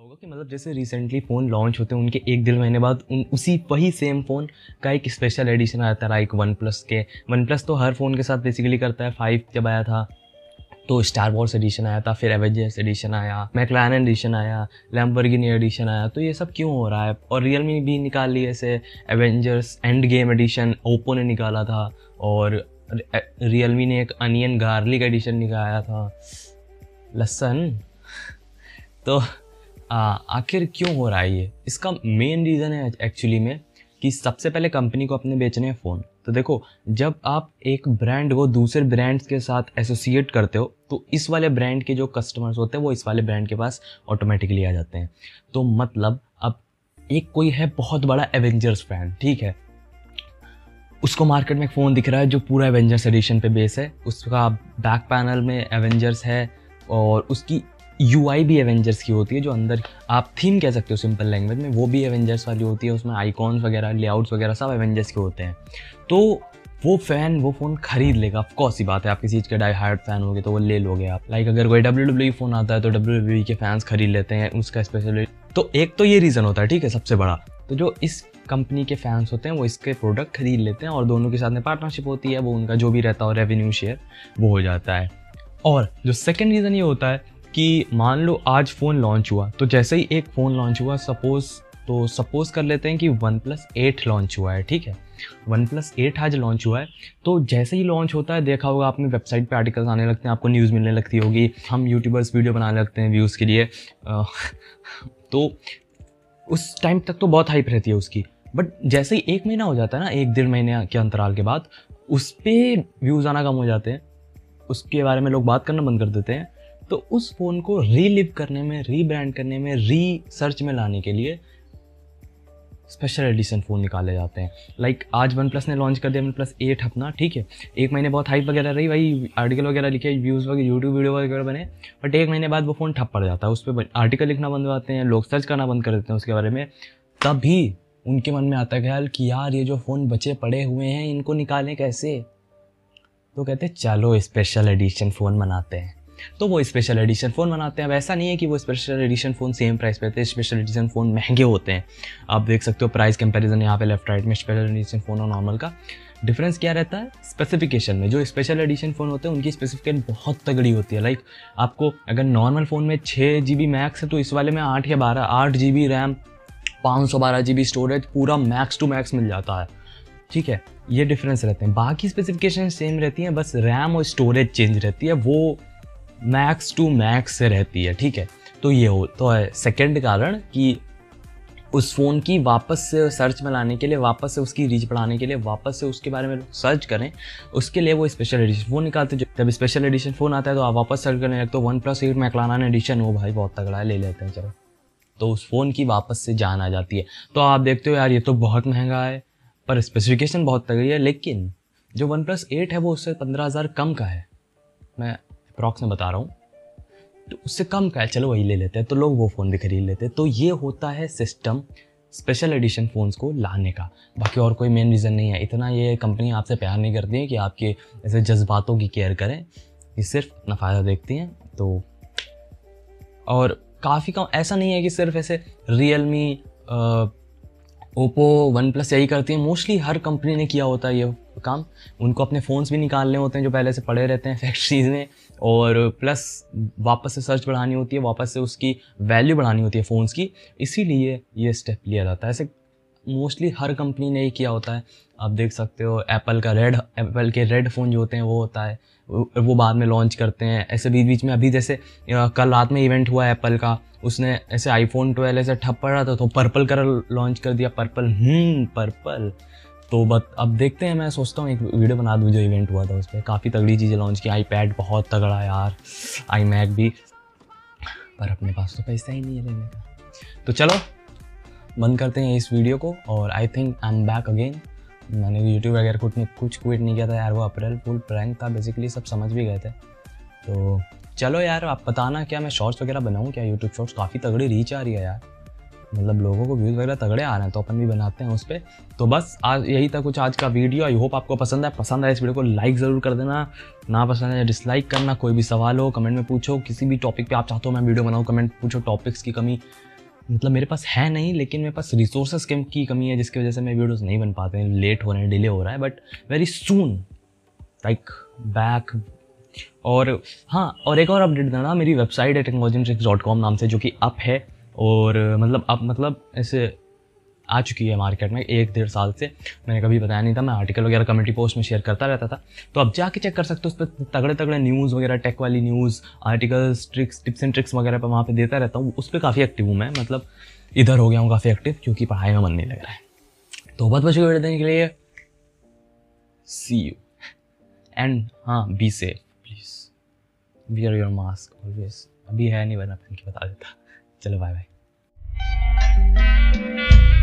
होगा कि मतलब जैसे रिसेंटली फ़ोन लॉन्च होते हैं उनके एक डेढ़ महीने बाद उसी वही सेम फ़ोन का एक स्पेशल एडिशन आता है। लाइक वन प्लस के वन प्लस तो हर फ़ोन के साथ बेसिकली करता है। 5 जब आया था तो स्टार वॉर्स एडिशन आया था, फिर एवेंजर्स एडिशन आया, मैक्लारेन एडिशन आया, लैम्बोर्गिनी एडिशन आया। तो ये सब क्यों हो रहा है? और रियलमी भी निकाल ली ऐसे Avengers Endgame edition, Oppo ने निकाला था, और रियलमी ने एक अनियन गार्लिक एडिशन निकाला था, लहसुन। तो आखिर क्यों हो रहा है ये? इसका मेन रीज़न है एक्चुअली में कि सबसे पहले कंपनी को अपने बेचने हैं फ़ोन। तो देखो, जब आप एक ब्रांड को दूसरे ब्रांड्स के साथ एसोसिएट करते हो तो इस वाले ब्रांड के जो कस्टमर्स होते हैं वो इस वाले ब्रांड के पास ऑटोमेटिकली आ जाते हैं। तो मतलब अब एक कोई है बहुत बड़ा एवेंजर्स फैन, ठीक है, उसको मार्केट में एक फ़ोन दिख रहा है जो पूरा एवेंजर्स एडिशन पे बेस है, उसका बैक पैनल में एवेंजर्स है और उसकी UI भी एवेंजर्स की होती है, जो अंदर आप थीम कह सकते हो सिंपल लैंग्वेज में, वो भी एवेंजर्स वाली होती है। उसमें आइकॉन्स वगैरह, लेआउट्स वगैरह सब एवेंजर्स के होते हैं। तो वो फ़ैन वो फ़ोन खरीद लेगा, ऑफ कोर्स ही बात है। आप किसी चीज़ के डाई हार्ड फ़ैन होगे तो वो ले लोगे आप। लाइक अगर कोई WWE फ़ोन आता है तो WWE के फैंस खरीद लेते हैं उसका स्पेशल। तो एक तो ये रीज़न होता है, ठीक है, सबसे बड़ा। तो जो इस कंपनी के फैंस होते हैं वो इसके प्रोडक्ट खरीद लेते हैं और दोनों के साथ में पार्टनरशिप होती है, वो उनका जो भी रहता है रेवेन्यू शेयर वो हो जाता है। और जो सेकेंड रीज़न ये होता है कि मान लो आज फ़ोन लॉन्च हुआ, तो जैसे ही एक फ़ोन लॉन्च हुआ, सपोज़ कर लेते हैं कि OnePlus 8 लॉन्च हुआ है, ठीक है। OnePlus 8 आज लॉन्च हुआ है, तो जैसे ही लॉन्च होता है, देखा होगा आपने वेबसाइट पे आर्टिकल्स आने लगते हैं, आपको न्यूज़ मिलने लगती होगी, हम यूट्यूबर्स वीडियो बनाने लगते हैं व्यूज़ के लिए। तो उस टाइम तक तो बहुत हाइप रहती है उसकी, बट जैसे ही 1 महीना हो जाता है ना, 1-1.5 महीने के अंतराल के बाद उस पर व्यूज़ आना कम हो जाते हैं, उसके बारे में लोग बात करना बंद कर देते हैं। तो उस फ़ोन को रीलिव करने में, रीब्रांड करने में, रीसर्च में लाने के लिए स्पेशल एडिशन फ़ोन निकाले जाते हैं। लाइक आज OnePlus ने लॉन्च कर दिया OnePlus 8 अपना, ठीक है। 1 महीने बहुत हाइप वगैरह रही, वही आर्टिकल वगैरह लिखे, व्यूज़ वगैरह, यूट्यूब वीडियो वगैरह बने, बट 1 महीने बाद वो फ़ोन ठप पड़ जाता है। उस पर आर्टिकल लिखना बंद हो जाते हैं, लोग सर्च करना बंद कर देते हैं उसके बारे में। तभी उनके मन में आता है ख्याल कि यार ये जो फ़ोन बचे पड़े हुए हैं इनको निकालें कैसे। तो कहते हैं चलो स्पेशल एडिशन फ़ोन बनाते हैं। तो वो स्पेशल एडिशन फ़ोन बनाते हैं। अब ऐसा नहीं है कि वो special edition phone same price पे थे, स्पेशल एडिशन फ़ोन महंगे होते हैं। आप देख सकते हो प्राइस कंपैरिजन यहाँ पे लेफ्ट राइट में, स्पेशल एडिशन फ़ोन और नॉर्मल का डिफरेंस क्या रहता है स्पेसिफिकेशन में। जो स्पेशल एडिशन फ़ोन होते हैं उनकी स्पेसिफिकेशन बहुत तगड़ी होती है। लाइक आपको अगर नॉर्मल फ़ोन में 6 GB मैक्स है तो इस वाले में 8 या 12, 8 GB रैम, 512 GB स्टोरेज, पूरा मैक्स टू मैक्स मिल जाता है, ठीक है। ये डिफरेंस रहते हैं। बाकी स्पेसिफिकेशन सेम रहती हैं, बस रैम और स्टोरेज चेंज रहती है, वो मैक्स टू मैक्स से रहती है, ठीक है। तो ये हो तो है सेकंड कारण कि उस फ़ोन की वापस से सर्च में लाने के लिए, वापस से उसकी रीच बढ़ाने के लिए, वापस से उसके बारे में सर्च करें, उसके लिए वो स्पेशल एडिशन फ़ोन निकालते हैं। जब स्पेशल एडिशन फ़ोन आता है तो आप वापस सर्च करने लगते हो OnePlus 8 मैक्लारेन एडिशन, वो भाई बहुत तगड़ा है, ले लेते हैं चलो। तो उस फ़ोन की वापस से जान आ जाती है। तो आप देखते हो यार ये तो बहुत महंगा है पर स्पेसिफिकेशन बहुत तगड़ी है, लेकिन जो OnePlus 8 है वो उससे 15,000 कम का है, मैं अप्रॉक्स में बता रहा हूँ, तो उससे कम का है, चलो वही ले लेते हैं। तो लोग वो फ़ोन भी खरीद लेते हैं। तो ये होता है सिस्टम स्पेशल एडिशन फ़ोन्स को लाने का, बाकी और कोई मेन रीज़न नहीं है। इतना ये कंपनी आपसे प्यार नहीं करती है कि आपके ऐसे जज्बातों की केयर करें, ये सिर्फ अपना फ़ायदा देखती हैं। तो और काफ़ी कम, ऐसा नहीं है कि सिर्फ ऐसे रियलमी, ओप्पो, OnePlus यही करती है, मोस्टली हर कंपनी ने किया होता है ये काम। उनको अपने फ़ोन्स भी निकालने होते हैं जो पहले से पड़े रहते हैं फैक्ट्रीज़ में, और प्लस वापस से सर्च बढ़ानी होती है, वापस से उसकी वैल्यू बढ़ानी होती है फ़ोन्स की, इसीलिए ये स्टेप लिया जाता है। ऐसे मोस्टली हर कंपनी ने ही किया होता है। आप देख सकते हो एप्पल के रेड फ़ोन जो होते हैं वो होता है, वो बाद में लॉन्च करते हैं। ऐसे बीच बीच में, अभी जैसे कल रात में इवेंट हुआ एप्पल का, उसने ऐसे iPhone 12 ऐसे ठप पड़ रहा था तो पर्पल कलर लॉन्च कर दिया, पर्पल। तो अब देखते हैं, मैं सोचता हूँ एक वीडियो बना दूँ जो इवेंट हुआ था उस पर, काफ़ी तगड़ी चीज़ें लॉन्च की। iPad बहुत तगड़ा यार, iMac भी, पर अपने पास तो पैसा ही नहीं है लेने का। तो चलो बंद करते हैं इस वीडियो को, और I think I am back again. मैंने यूट्यूब वगैरह कुछ क्विट नहीं किया था यार, वो अप्रैल फुल प्रैंक था बेसिकली, सब समझ भी गए थे। तो चलो यार, आप बताना क्या मैं शॉर्ट्स वगैरह बनाऊँ क्या? यूट्यूब शॉर्ट्स काफ़ी तगड़ी रीच आ रही है यार, मतलब लोगों को व्यूज़ वगैरह तगड़े आ रहे हैं, तो अपन भी बनाते हैं उस पर। तो बस आज यही था कुछ आज का वीडियो। आई होप आपको पसंद आए इस वीडियो को लाइक ज़रूर कर देना, ना पसंद है डिसलाइक करना। कोई भी सवाल हो कमेंट में पूछो, किसी भी टॉपिक पे आप चाहते हो मैं वीडियो बनाऊँ कमेंट पूछो, टॉपिक्स की कमी मतलब मेरे पास है नहीं, लेकिन मेरे पास रिसोर्सेस की कमी है, जिसकी वजह से मेरे वीडियोस नहीं बन पाते हैं, लेट हो रहे हैं, डिले हो रहा है, but very soon like back. और हाँ, और एक और अपडेट देना, मेरी वेबसाइट है technologyandtricks.com नाम से, जो कि अप है, और मतलब अब मतलब ऐसे आ चुकी है मार्केट में 1-1.5 साल से। मैंने कभी बताया नहीं था, मैं आर्टिकल वगैरह कम्युनिटी पोस्ट में शेयर करता रहता था, तो अब जाके चेक कर सकते हो उस पर। तगड़े तगड़े न्यूज़ वगैरह, टेक वाली news, articles, tips and tricks वगैरह पर वहाँ पे देता रहता हूँ। उस पर काफ़ी एक्टिव हूँ मैं, मतलब इधर हो गया हूँ काफ़ी एक्टिव, क्योंकि पढ़ाई में मन नहीं लग रहा है। तो बहुत बहुत वीडियो देने के लिए, सी यू, एंड हाँ, be safe please, wear your mask always. अभी है नहीं, वरना पहन के बता देता। चलो बाय बाय।